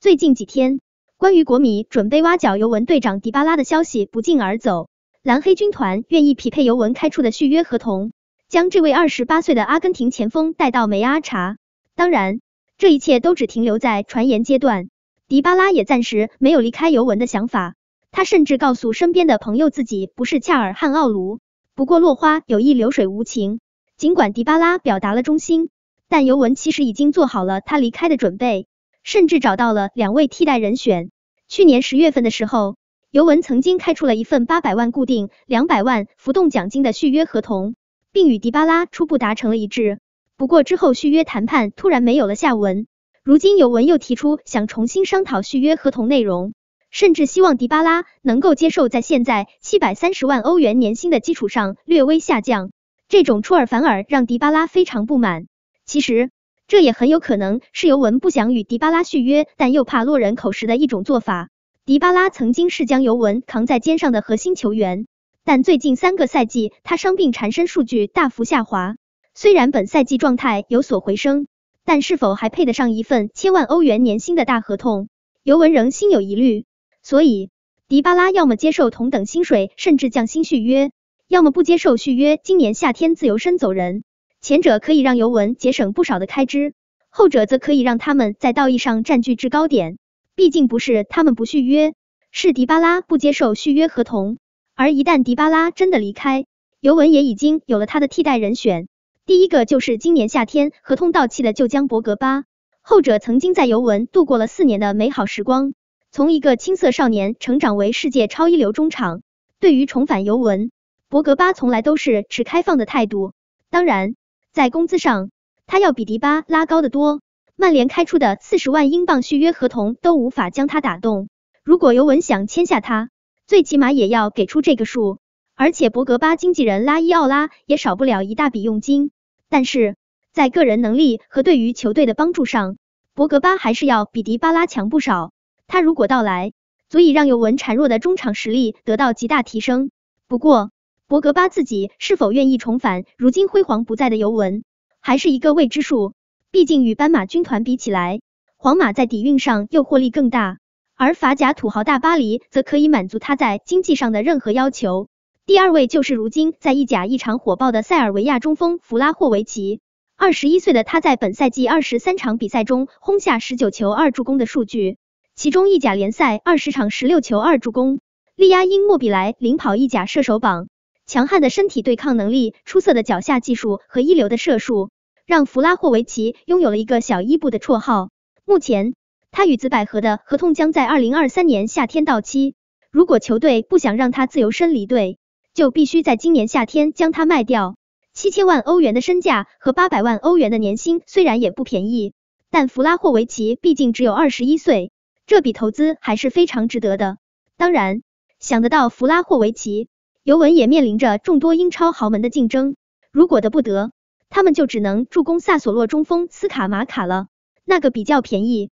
最近几天，关于国米准备挖角尤文队长迪巴拉的消息不胫而走，蓝黑军团愿意匹配尤文开出的续约合同，将这位28岁的阿根廷前锋带到梅阿查。当然，这一切都只停留在传言阶段，迪巴拉也暂时没有离开尤文的想法。他甚至告诉身边的朋友自己不是恰尔汗奥卢。不过落花有意流水无情，尽管迪巴拉表达了忠心，但尤文其实已经做好了他离开的准备，甚至找到了2位替代人选。去年10月份的时候，尤文曾经开出了一份800万固定、200万浮动奖金的续约合同，并与迪巴拉初步达成了一致。不过之后续约谈判突然没有了下文，如今尤文又提出想重新商讨续约合同内容，甚至希望迪巴拉能够接受在现在730万欧元年薪的基础上略微下降。这种出尔反尔让迪巴拉非常不满。其实这也很有可能是尤文不想与迪巴拉续约，但又怕落人口实的一种做法。迪巴拉曾经是将尤文扛在肩上的核心球员，但最近3个赛季他伤病缠身，数据大幅下滑。虽然本赛季状态有所回升，但是否还配得上一份1000万欧元年薪的大合同，尤文仍心有疑虑。所以迪巴拉要么接受同等薪水甚至降薪续约，要么不接受续约，今年夏天自由身走人。前者可以让尤文节省不少的开支，后者则可以让他们在道义上占据制高点。毕竟不是他们不续约，是迪巴拉不接受续约合同，而一旦迪巴拉真的离开，尤文也已经有了他的替代人选。第一个就是今年夏天合同到期的旧将博格巴，后者曾经在尤文度过了4年的美好时光，从一个青涩少年成长为世界超一流中场。对于重返尤文，博格巴从来都是持开放的态度。当然，在工资上，他要比迪巴拉高得多，曼联开出的40万英镑续约合同都无法将他打动。如果尤文想签下他，最起码也要给出这个数，而且博格巴经纪人拉伊奥拉也少不了一大笔佣金。但是在个人能力和对于球队的帮助上，博格巴还是要比迪巴拉强不少。他如果到来，足以让尤文孱弱的中场实力得到极大提升。不过博格巴自己是否愿意重返如今辉煌不在的尤文，还是一个未知数。毕竟与斑马军团比起来，皇马在底蕴上诱惑力更大，而法甲土豪大巴黎则可以满足他在经济上的任何要求。第二位就是如今在意甲异常火爆的塞尔维亚中锋弗拉霍维奇。21岁的他在本赛季23场比赛中轰下19球2助攻的数据，其中意甲联赛20场16球2助攻，力压因莫比莱领跑意甲射手榜。强悍的身体对抗能力、出色的脚下技术和一流的射术，让弗拉霍维奇拥有了一个小伊布的绰号。目前他与紫百合的合同将在2023年夏天到期，如果球队不想让他自由身离队，就必须在今年夏天将他卖掉。7000万欧元的身价和800万欧元的年薪虽然也不便宜，但弗拉霍维奇毕竟只有21岁，这笔投资还是非常值得的。当然，想得到弗拉霍维奇，尤文也面临着众多英超豪门的竞争，如果得不得，他们就只能助攻萨索洛中锋斯卡马卡了，那个比较便宜，